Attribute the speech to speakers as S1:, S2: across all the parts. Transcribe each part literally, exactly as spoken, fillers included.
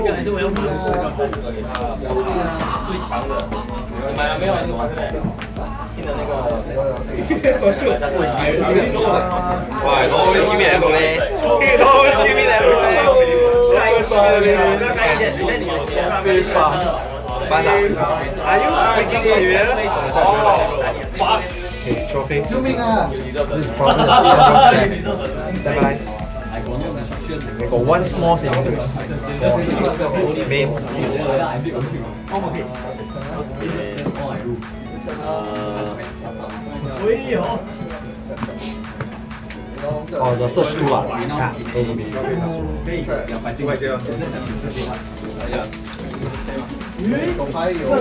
S1: 个还是我要买最强的，你买了没有？你玩的新的那个，我是我我
S2: 哇 ，always give me that role 咧 ，always give me that role 咧 ，face pass， 班长 ，Are you freaking serious？ Okay, show face. This is probably the second Stand by. We got one small cylinder. Small. Main. Oh, the search tool 啊，看，都是没。
S3: 还有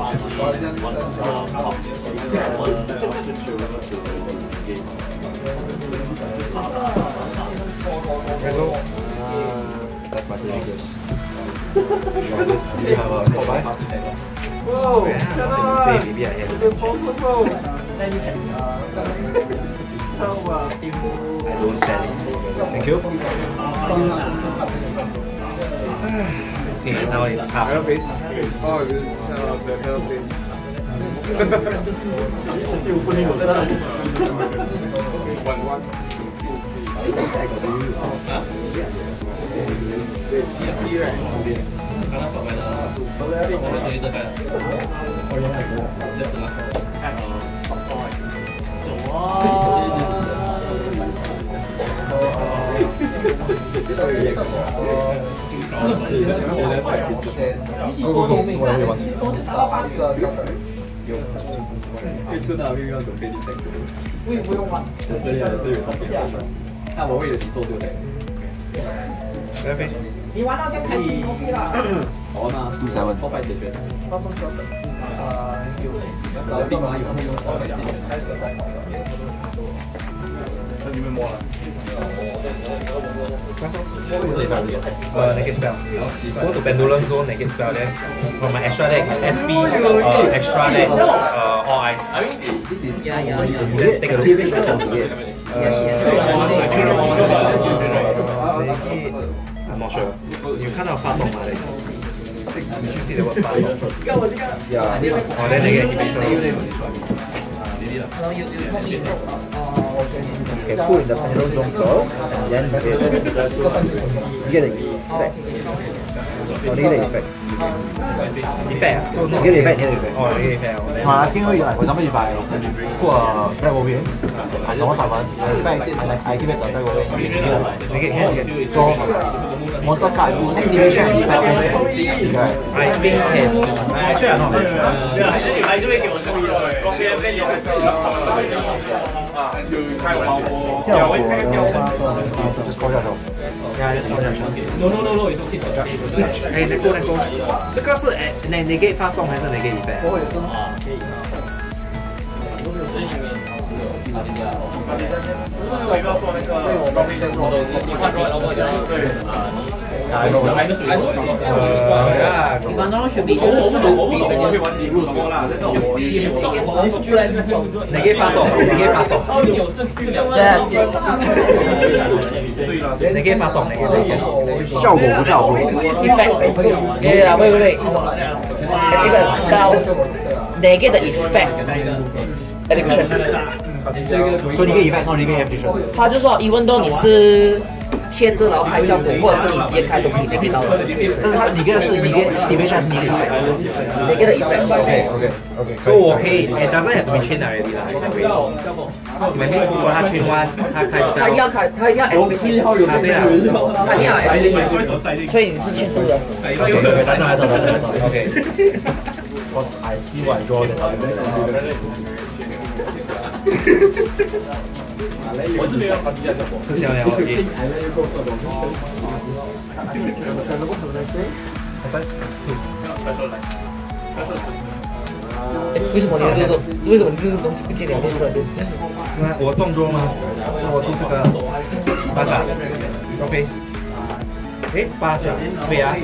S2: Hello. That's my fingers. You have a call by? Whoa! Yeah, say maybe I have. I don't sell it. Thank you. Okay, now it's half.
S4: Oh, this is uh, the hell face. One, one.
S5: 你玩到这样开心 OK 啦。
S2: 好啊，杜才问。
S3: 八分小本，啊有，然后立马有他们用小本开始再考了。
S4: 那你们摸了？
S2: Uh, negate spell. Go to pendulum zone, negate spell there. From my extra deck, S P, uh, extra deck, uh, all eyes.
S5: This is yeah yeah yeah.
S2: You just take a look. Uh, I'm not sure. You 看到发动吗？ Did you see the word 发动？ Yeah. Oh, then negate activation.
S5: Hello, you you told me.
S6: Okay, put in the pendulum zone first, and then you get the effect. No, you get the effect.
S2: Effect. So
S6: You get the effect, you get the effect.
S2: Oh, negate effect.
S6: I'm asking you, like, for example, if I put a black obian, I don't want summon, the effect, I, like, I give it the black obian.
S2: Negate, negate.
S6: So, monster card, activation and effect. Right.
S2: I think can. Actually, I'm not very sure.
S1: 还是你还是会给我注意的，光边被有啊，就开玩笑。
S6: 效果的话，就勾下手。Yeah, just 勾下手。
S1: No no no no， 你说记得。
S2: 哎，那个那个，这个是哎，那 negate 发动还是 negate effect？
S3: 我也是啊，可以。对，我刚才说的，
S1: 你换出来了，我讲对。
S2: I don't know. Uh, yeah.
S5: If I'm not should be should be
S2: negate 发动 negate 发动 negate 发动 negate 发动
S6: 效果不效果
S5: effect. Yeah, wait, wait, wait. Activate spell. Negate the effect. Activation.
S6: 所以你可以 effect， 然后你可以 activation。
S5: 他就说 even though 你是贴着然后开效果，或者是你直接开都可以 negate 到的。
S6: 但是它你给的是你给 activation 是你给 effect。
S5: negate the effect.
S6: OK OK OK。
S2: 所以我可以 it doesn't have to be chain already 啦。每次如果他 chain one， 他开 spell，
S5: 他一定要开，他一定要 activation。
S2: 啊对啊，
S5: 他一定要 activation。所以你是欠度的。
S6: 但是还等，但是还等。
S2: OK。
S6: Because I see what I draw that doesn't matter.
S4: 我这边要把底下效果。
S2: 吃香料 OK。
S5: 哎，为什么你的这种，为什么你这个东西不见两面出来？
S2: 那我动作吗？那我出这个八闪 ，OK。哎，八闪，对啊。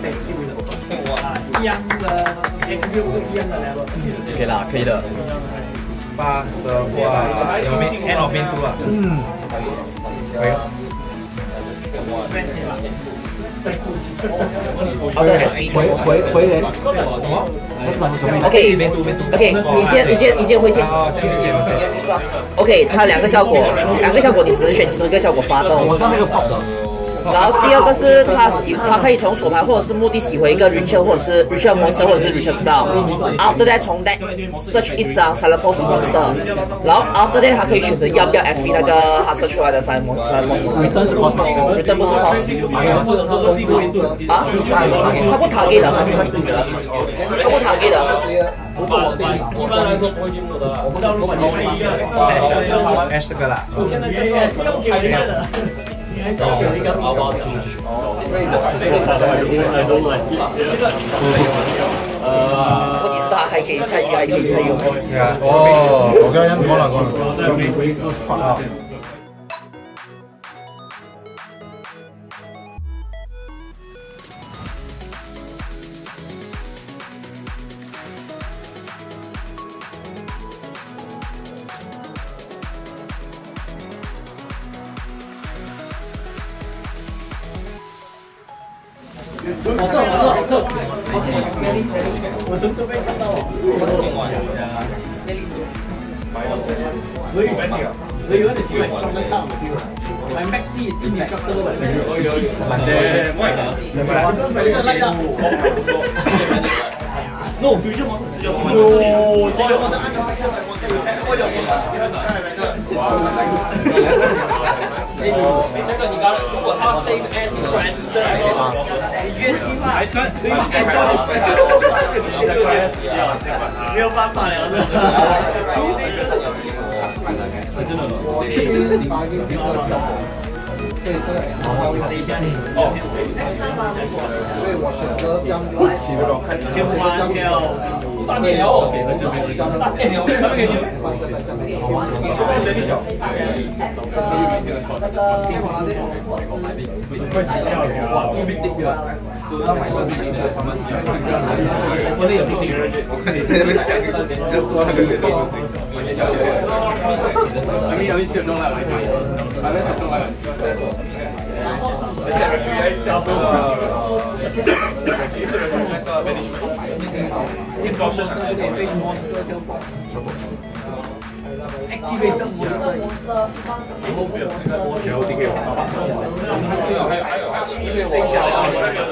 S1: 一样的 X Q 不一样的 level。
S6: 可以啦，可以的。
S2: pass 的话，有 main end of main two 啊。嗯。可以。
S5: Auto S P。
S6: 回回回人什么？这是什么什么
S5: OK
S6: 没读没读。
S5: OK，你先你先你先回先。
S6: 哦，先先先。
S5: OK，它两个效果，两个效果你只能选其中一个效果发动。
S6: 我知道那个 pop 的。
S5: 然后第二个是它洗，它可以从手牌或者是墓地洗回一个 Ritual 或者是 Ritual Monster 或者是 Ritual Spell。After that 从 deck search 一张 Silent Force Monster， 然后 After that 它可以选择要不要 S P 那个它 search 出来的 Silent Monster。
S6: Return 是 cost 吗
S5: ？Return 不是 cost。啊？它不 target 的，它不 target 的。
S3: 不是我定义。
S4: 一般来说不会进入的，我不知道如果你是一个
S6: Ash 这个啦。
S4: 我现在这个是用开的。
S5: 呃，问题是他还可以下一个还可以再用。
S6: 哦，我刚刚讲了讲了。
S5: 我这我这我这 ，OK，ready ready， 我真的被看到了。
S4: 可以跟你啊，可以跟你喜欢上得上。My Maxi is indestructible。有有有。反正我也想。No fusion monster 有。有这个我是按照我有。这个你刚如果他 save and friend 你越低还穿，可以按照你没有办法了。真的吗？
S3: 我这边打给这个效果，对这个哦，所以我选择将
S4: 先换掉大电流，大电流，大电流，
S3: 换一个在下面。
S4: 快死掉了！哇，这边定了。我那有经历，我看你在那边讲，就做那个决定。还没有一些中来，还没手中来。先高升。Activate 的模式，以后不要，然后 D K 我。还有还有还有，这个下来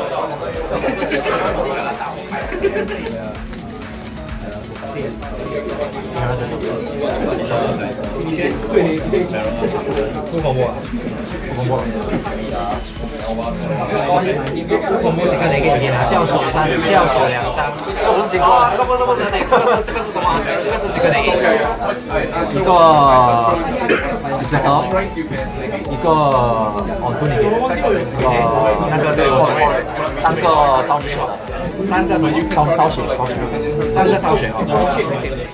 S6: 不恐怖啊！不恐怖。不恐怖这个哪个你拿掉手三，掉手两张。这不是这个，这个不是不是那这个是这个是什么？这个是这个哪个？一个 s n a c 一个哦不那个，那个对，三个烧血，三个什么烧烧血烧血，三个烧血哦。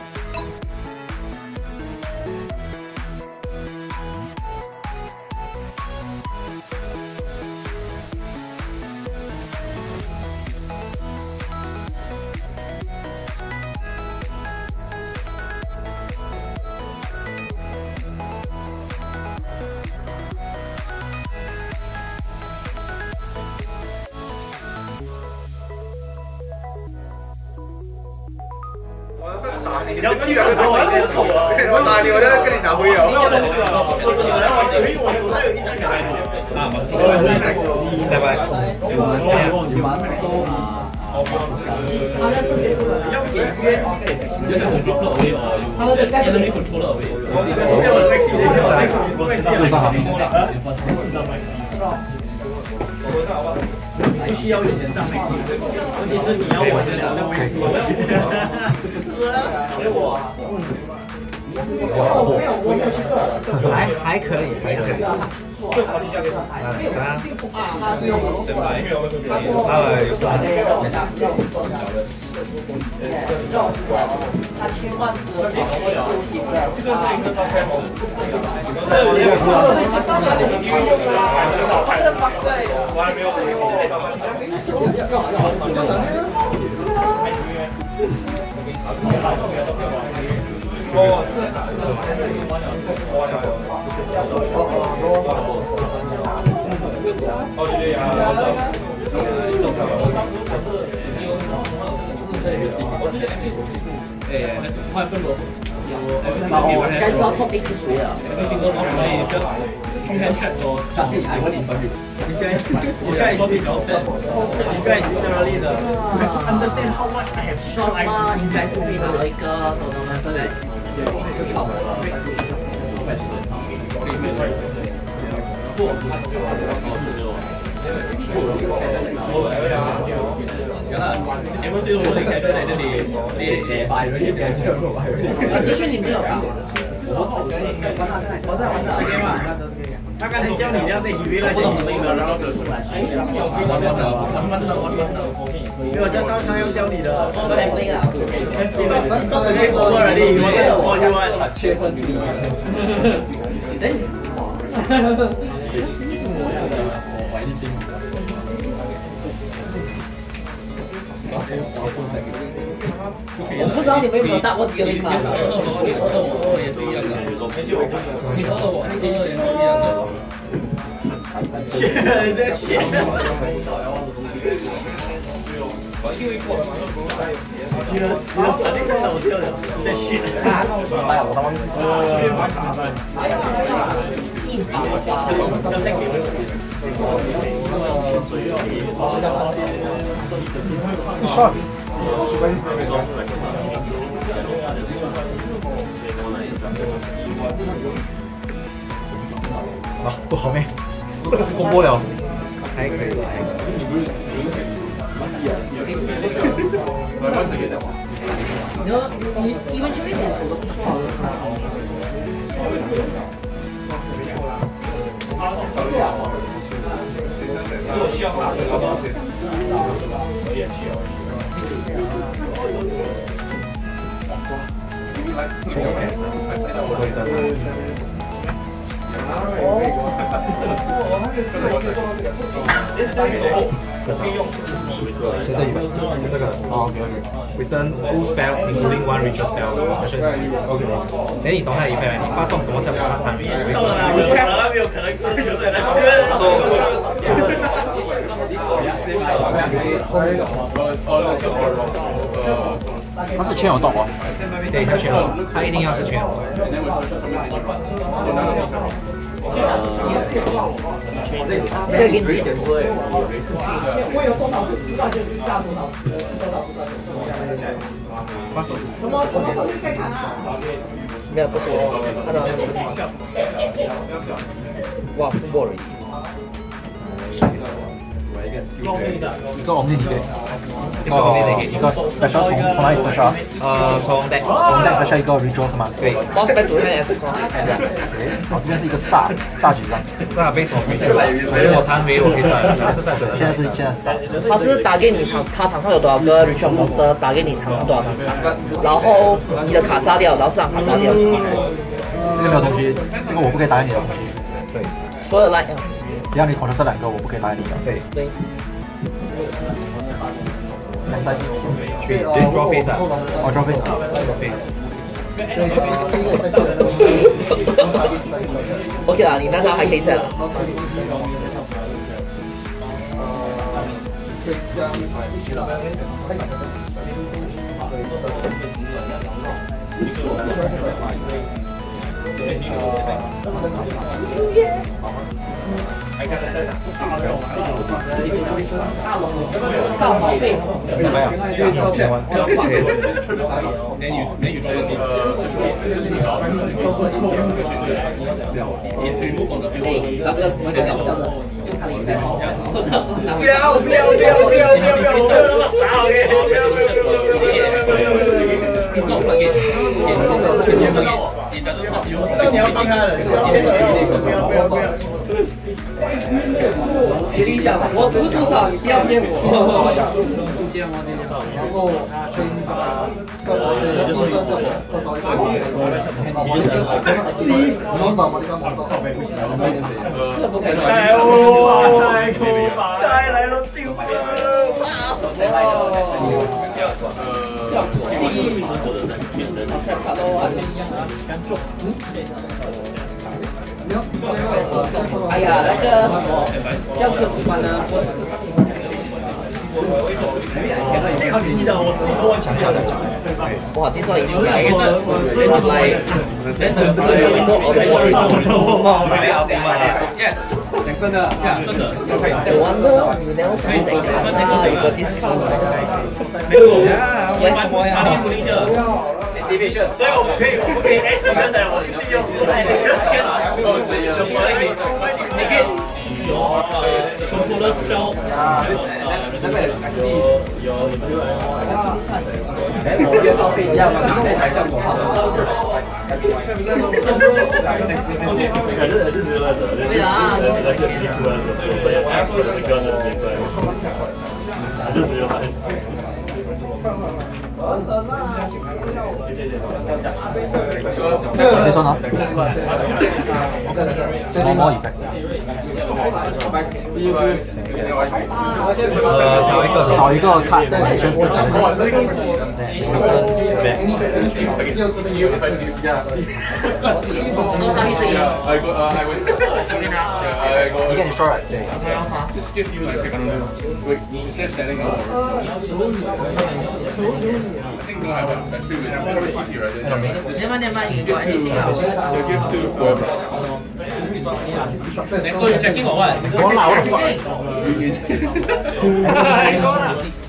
S4: 你要跟你讲的时候，我已经走了。我打你，我在跟你打回合。我手上有一张卡。啊，拜拜。你马上收。不需要有钱上美金，问题是你要我先拿美金。是啊，给我。
S6: 还还可以，还可以。三，二，有三。
S5: 他千万不能
S4: 这个是一个高开模式。我还没有。哦，哦，这样。
S5: 哦，该知道 top eight 是谁了。但是你问你分别。应该应该应该 generally 的 understand how much I have shot 吗？应该是配合了一个 tournament 的。继续你没有打。我在玩的。他刚才教你要在以为来。不懂你们有没有让我出来？没有，这招他要教你的。我来背了。你们都可以过来的，我这我就玩。切分子。我不知道你们有没有打过这个零吗？你投的我也是一样的，你投的我，你投的也是一样的。选这选。因为过了嘛，你的你的反应太搞笑了，你在选。哎呀，我他妈。硬打花，要再给我。
S3: Shot.
S2: 啊，不好咩？公布了，还可以。
S5: 你说你一分球一点手都不错。
S2: 谁的语文？这个哦 ，OK OK。Return two spells including one ritual spell special abilities. OK。等你懂它的 effect， 你发动什么效果让它？
S1: 到了啦，我不可能没有可能是球队来说。
S2: 它是全有动哦。对，它全有，它一定要是全有。
S5: 这个给你点。没有，不是我，他的哇，副波而已。
S2: 一個我唔知自己，一個一個 special 從從哪裡 special？呃，從 deck，從 deck special 一個 redraw 是嗎？對。
S5: 我在左邊 S 框，看一下。
S2: 哦，這邊是一個炸炸局戰，炸 base 我可以，我殘為我可以炸，現在是現在是炸。
S5: 他是打給你場，他場上有多少個 ritual monster， 打給你場上多少張卡，然後你的卡炸掉，然後這張卡炸掉。
S2: 這個沒有東西，這個我不可以打給你的東西。對。
S5: 所有 line。
S2: 只要你投的這兩個，我不可以打給你的。對。對。draw face 啊，哦 draw face， draw face。
S5: OK 啦，你那張還可以 set 了。大毛病。
S2: 怎么样？千万。
S1: 连语连语说的那个。
S5: 那个什么很搞笑的，用他的一拍毛。
S1: 不要不要不要不要不要不要！我那么傻嘅，不要不要不要不要不要！我知道你要放他的，不要不要不要不要！
S5: 举例一下，我读书少，你不要骗我。
S3: 然后跟他跟我的第一个就做到一个，你把我这个毛到。
S1: 哎呦，太酷了！再来了，丢了！
S5: 谁来的？卡到完全一样啊！哎呀，那个什么教科书馆呢？ Wow, this one is like like like more of what
S1: Yes，真的，真的。
S5: I wonder you never find that kind with a discount.
S1: 没有呀，为什么呀？所以我们可以，我们可以 X 跟的，我自己用四百的，你可以有重复的标，
S2: 哎，我约到可以一样吗？那台效果好。
S5: 对啊，
S6: 你说呢？摸摸一份。呃，找一个找一个看，对，先对，一个你说了，对。
S5: 你们你们一个一定要。
S1: 你可以 check in 我问。
S6: 我老了。